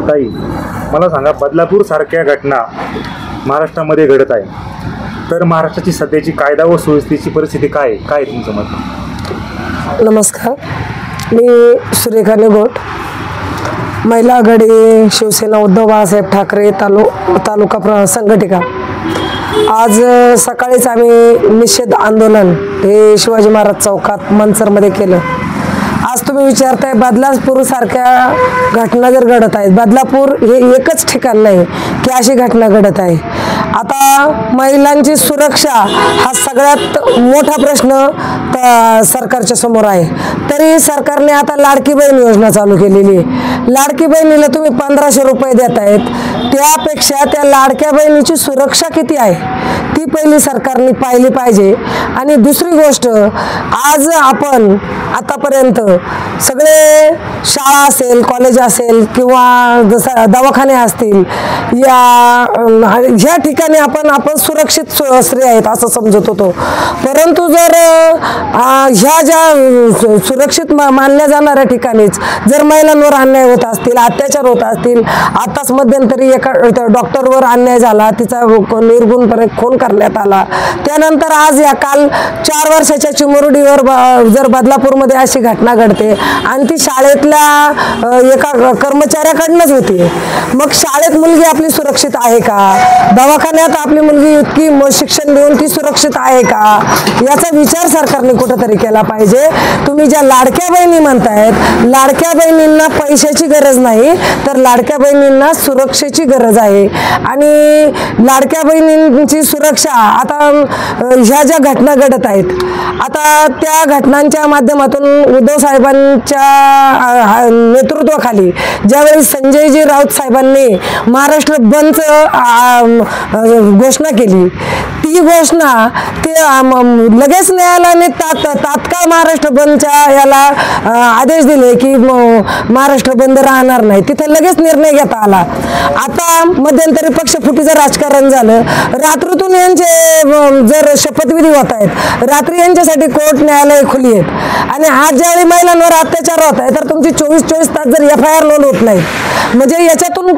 ताई, मला सांगा, बदलापूर सारख्या घटना महाराष्ट्रामध्ये घडत आहे, तर महाराष्ट्राची सध्याची कायदा व सुव्यवस्थेची परिस्थिती काय आहे तुमचं मत? नमस्कार, मी सुरेखा निगोट, महिला आघाडी शिवसेना उद्धव बाळासाहेब ठाकरे तालुका संघटिका। आज सकाळीच आम्ही निषेध आंदोलन हे शिवाजी महाराज चौकात मनसरमध्ये केलं। आज तुम्ही विचारताय बदलापूर सारख्या घटना जर घडत आहेत, बदलापूर हे एकच ठिकाण नाही की अशी घटना घडत आहे। आता महिलांची सुरक्षा हा सगळ्यात मोठा प्रश्न सरकारच्या समोर आहे, तरी सरकारने आता लाडकी बहीण योजना चालू केलेली आहे। लाडकी बहिणीला तुम्ही 1500 रुपये देत आहेत, त्यापेक्षा त्या लाडक्या बहिणीची सुरक्षा किती आहे ती पहिली सरकारने पाहिली पाहिजे। आणि दुसरी गोष्ट, आज आपण आतापर्यंत सगळे शाळा असेल, कॉलेज असेल किंवा जसं दवाखाने असतील, ह्या ठिकाणी आपण सुरक्षित स्त्री आहेत असं समजत होतो। परंतु जर ह्या ज्या सुरक्षित मानल्या जाणाऱ्या ठिकाणीच जर महिलांवर अन्याय होत असतील, अत्याचार होत असतील, आताच मध्यंतरी एका डॉक्टरवर अन्याय झाला, तिचा निर्गुणपणे खून करण्यात आला, त्यानंतर आज या काल 4 वर्षाच्या चिमुरडीवर जर बदलापूरमध्ये अशी घटना घडते आणि ती शाळेतल्या एका कर्मचाऱ्याकडनंच होती, मग शाळेत मुलगी आपली सुरक्षित आहे का? दवाखान्यात आपली मुलगी इतकी शिक्षण देऊन ती सुरक्षित आहे का? याचा विचार सरकारने कुठेतरी केला पाहिजे। तुम्ही ज्या लाडक्या बहिणी म्हणतायत, लाडक्या बहिणींना पैशाची गरज नाही तर लाडक्या बहिणींना सुरक्षेची गरज आहे। आणि लाडक्या बहिणींची सुरक्षा, आता ह्या ज्या घटना घडत आहेत, आता त्या घटनांच्या माध्यमातून उद्धव साहेबांच्या नेतृत्वाखाली ज्यावेळी संजयजी राऊत साहेबांनी महाराष्ट्र बंदचं घोषणा केली, ती घोषणा ते लगेच न्यायालयाने तात्काळ महाराष्ट्र बंदच्या याला आदेश दिले की महाराष्ट्र बंद राहणार नाही, तिथे लगेच निर्णय घेता आला। आता मध्यंतरी पक्षफुटीचं राजकारण झालं, रात्रीतून यांचे जर शपथविधी होत आहेत, रात्री यांच्यासाठी कोर्ट न्यायालय खुली आहेत, आणि आज ज्यावेळी महिलांवर अत्याचार होत आहे तर तुमची 24 तास जर FIR नोंद होत नाही, म्हणजे याच्यातून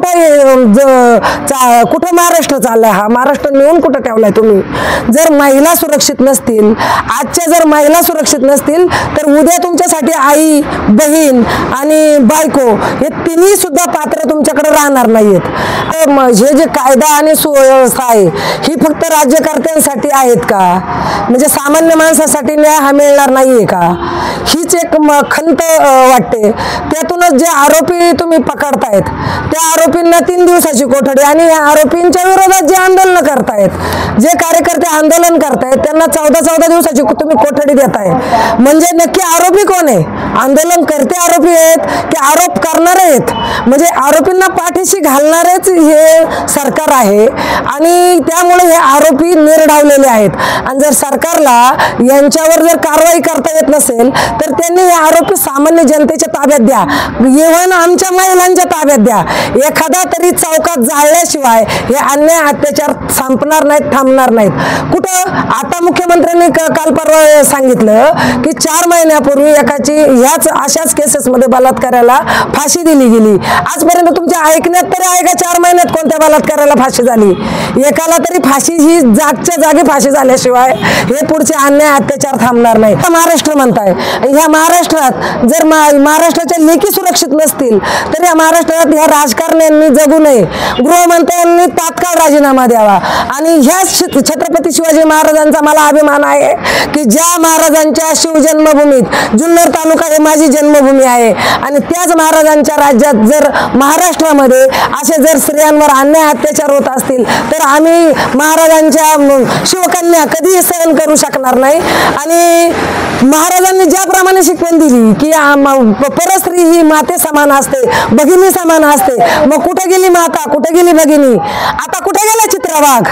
कुठं महाराष्ट्र चाललाय? हा महाराष्ट्र नेऊन कुठं ठेवलाय तुम्ही? जर महिला सुरक्षित नसतील, आजच्या जर महिला सुरक्षित नसतील तर उद्या तुमच्यासाठी आई, बहीण आणि बायको हे तिन्ही सुद्धा पात्र तुमच्याकडे राहणार नाहीत। हे जे कायदा आणि सुव्यवस्था आहे ही फक्त राज्यकर्त्यांसाठी आहेत का? म्हणजे सामान्य माणसासाठी न्याय हा मिळणार नाहीये का? हीच एक खंत वाटते। त्यातूनच जे आरोपी तुम्ही पकडतायत त्या आरोपींना 3 दिवसाची कोठडी, आणि या आरोपींच्या विरोधात जे आंदोलन करतायत, जे कार्यकर्ते आंदोलन करतायत त्यांना 14 दिवसाची तुम्ही कोठडी देताय, म्हणजे नक्की आरोपी कोण आहे? आंदोलन करते आरोपी आहेत की आरोप करणारे आहेत? म्हणजे आरोपींना पाठीशी घालणारेच हे सरकार आहे, आणि त्यामुळे हे आरोपी निर्डावलेले आहेत। आणि जर सरकारला यांच्यावर जर कारवाई करता येत नसेल तर त्यांनी हे आरोपी सामान्य जनतेच्या ताब्यात द्या, इव्हन आमच्या महिलांच्या ताब्यात द्या। एखादा तरी चौकात जाळल्याशिवाय हे अन्याय अत्याचार संपणार नाहीत, थांबणार नाहीत। कुठं आता मुख्यमंत्र्यांनी काल परवा सांगितलं की 4 महिन्यापूर्वी एकाची ह्याच अशाच केसेसमध्ये बलात्काराला फाशी दिली गेली। आजपर्यंत तुमच्या ऐकण्यात तरी आहे का 4 महिन्यात कोणत्या बलात्काराला फाशी झाली? एकाला तरी फाशी ही जागच्या जागी फाशी झाल्याशिवाय हे पुढचे अन्याय अत्याचार थांबणार नाही। महाराष्ट्र म्हणताय, ह्या महाराष्ट्रात जर महाराष्ट्राच्या लेकी सुरक्षित नसतील तर या महाराष्ट्रात ह्या राजकारण्यांनी जगू नये, गृहमंत्र्यांनी तात्काळ राजीनामा द्यावा। आणि ह्या छत्रपती शिवाजी महाराजांचा मला अभिमान आहे की ज्या महाराजांच्या शिवजन्मभूमीत जुन्नर तालुका हे माझी जन्मभूमी आहे, आणि त्याच महाराजांच्या राज्यात जर महाराष्ट्रामध्ये असे जर स्त्रियांवर अन्याय अत्याचार होत असतील तर आम्ही महाराजांच्या शिवकन्या कधीही सहन करू शकणार नाही। आणि महाराजांनी ज्याप्रमाणे शिकवण दिली की परस्त्री ही माते समान असते, भगिनी समान असते, मग कुठे गेली माता, कुठे गेली भगिनी? आता कुठे गेला चित्रवाघ?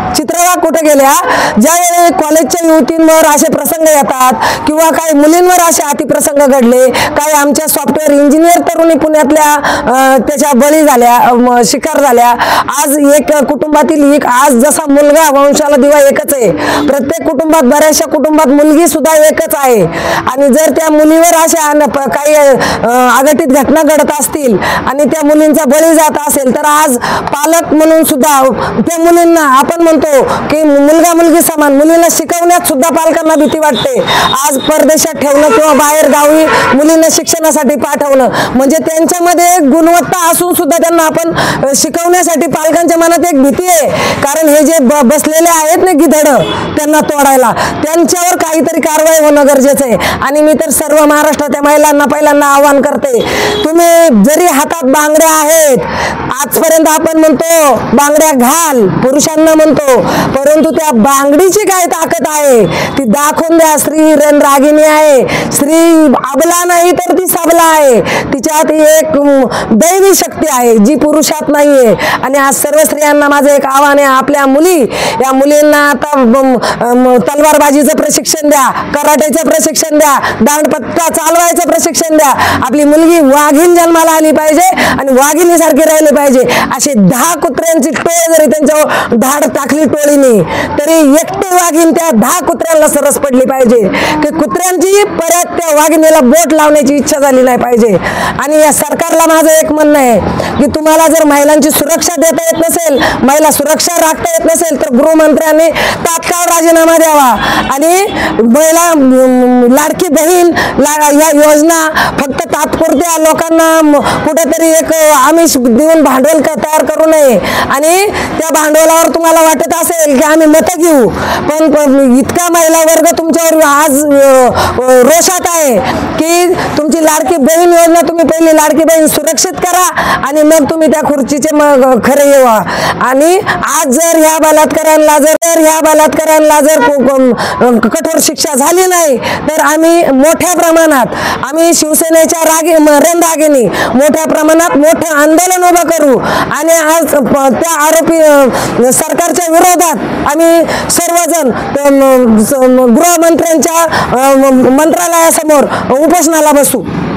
चित्रवाग कुठे गेल्या? ज्यावेळी कॉलेजच्या युवतींवर असे प्रसंग येतात किंवा काही मुलींवर असे अतिप्रसंग घडले, काही आमच्या सॉफ्टवेअर इंजिनियर तरुणी पुण्यातल्या त्याच्या बळी झाल्या, शिकार झाल्या. आज एक कुटुंबातील एक, आज जसा मुलगा वंशाला दिवा एकच आहे, प्रत्येक कुटुंबात बऱ्याचशा कुटुंबात मुलगी सुद्धा एकच आहे. आणि जर त्या मुलीवर अशा काही अघटित घटना घडत असतील आणि त्या मुलींचा बळी जात असेल, तर आज पालक म्हणून सुद्धा त्या मुलींना आपण म्हणतो की मुलगा मुलगी समान, मुलींना शिकवण्यात सुद्धा पालकांना भीती वाटते. आज परदेशात ठेवणं किंवा बाहेर गावी मुलींना शिक्षणासाठी पाठवणं म्हणजे त्यांच्यामध्ये गुणवत्ता असून सुद्धा त्यांना आपण शिकवण्यासाठी पालकांच्या मनात एक भीती आहे. कारण हे जे बसलेले आहेत ना गिधड, त्यांना तोडायला, त्यांच्यावर काहीतरी कारवाई होणं गरजेचं आहे. आणि मी तर सर्व महाराष्ट्राच्या महिलांना पहिल्यांदा आवाहन करते, तुम्ही जरी हातात बांगड्या आहेत, आजपर्यंत आपण म्हणतो बांगड्या घाल, पुरुषांना म्हणतो, परंतु त्या बांगडीची काय ताकद आहे ती दाखवून द्या. स्त्री रणरागिणी आहे, स्त्री अबला नाही तर ती सबला आहे, तिच्यात एक दैवी शक्ती आहे जी पुरुषात नाहीये. आणि आज सर्व स्त्रियांना माझं एक आव्हान आहे, आपल्या मुली, या मुलींना आता तलवारबाजीचं प्रशिक्षण द्या, कराटेचं प्रशिक्षण द्या, दांडपट्टा चालवायचं प्रशिक्षण द्या. आपली मुलगी वाघीण जन्माला आली पाहिजे आणि वाघिणीसारखी राहिली पाहिजे. असे 10 कुत्र्यांची टोळ जरी त्यांच्यावर धाड टाकली टोळीने, तरी एकटे वाघीण त्या 10 कुत्र्यांना सरस पडली पाहिजे की कुत्र्यांची परत त्या वाघिणीला बोट लावण्याची इच्छा झाली नाही पाहिजे. आणि या सरकारला माझं एक म्हणणं आहे की तुम्हाला जर महिलांची सुरक्षा देता येत नसेल, महिला सुरक्षा राखता येत नसेल, तर गृहमंत्र्यांनी तात्काळ राजीनामा द्यावा. आणि महिला लाडकी बहीण या योजना फक्त तात्पुरत्या लोकांना कुठेतरी एक आमिष देऊन भांडवल तयार करू नये. आणि त्या भांडवलावर तुम्हाला वाटत असेल की आम्ही मतं घेऊ, पण इतका महिला वर्ग तुमच्यावर आज रोषात आहे की तुमची लाडकी बहीण योजना, तुम्ही पहिली लाडकी बहीण सुरक्षित करा आणि मग तुम्ही त्या खुर्चीचे मग खरे येवा. आणि आज जर ह्या बलात्कारांना जर कठोर शिक्षा झाली नाही, तर आम्ही मोठ्या प्रमाणात, आम्ही शिवसेनेच्या रणरागिणी मोठ्या प्रमाणात मोठं आंदोलन उभं करू. आणि आज त्या आरोपी सरकारच्या विरोधात आम्ही सर्वजण गृहमंत्र्यांच्या मंत्रालयासमोर उपोषणाला बसू.